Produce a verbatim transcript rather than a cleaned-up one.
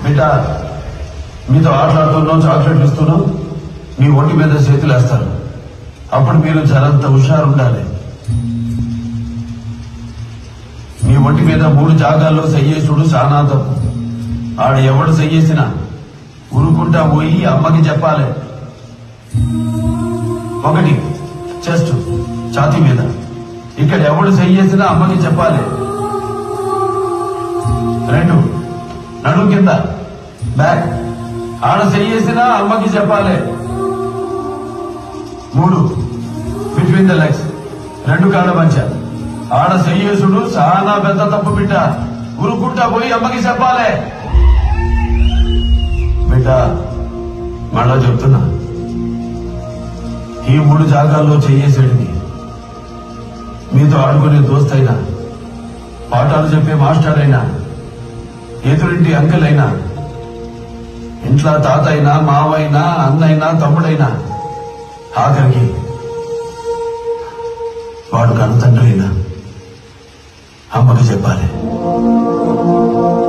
బిడ్డ మీతో ఆటలాడుతున్నాం, చాక్లెట్లు ఇస్తున్నాం, మీ ఒంటి మీద చేతులు వేస్తారు. అప్పుడు మీరు జరంత హుషారు ఉండాలి. మీ ఒంటి మీద మూడు జాగాల్లో సయ్యేసుడు చాలా తప్పు. ఆడ ఎవడు సయ్యేసినా ఉరుకుంటా పోయి అమ్మకి చెప్పాలి. ఒకటి చెస్ట్ ఛాతీ మీద, ఇక్కడ ఎవడు సయ్యేసినా అమ్మకి చెప్పాలి. రెండు నడు కింద బ్యాక్, ఆడ సయ్యేసినా అమ్మకి చెప్పాలి. మూడు బిట్వీన్ ద లెగ్స్, రెండు కాళ్ళ మధ్య, ఆడ సయ్యేసుడు చాలా పెద్ద తప్పు బిడ్డ, ఉరుకుంటా పోయి అమ్మకి చెప్పాలి. బిడ్డ మళ్ళా చెప్తున్నా, ఈ మూడు జాగాల్లో చెయ్యేసేడిని మీతో ఆడుకునే దోస్తైనా, పాఠాలు చెప్పే మాస్టర్ అయినా, ఎదురింటి అంకుల్ అయినా, ఇంట్లో తాత అయినా, మావైనా, అన్నైనా, తమ్ముడైనా, ఆఖరికి వాడు కన్న తండ్రి అయినా అమ్మకి చెప్పాలి.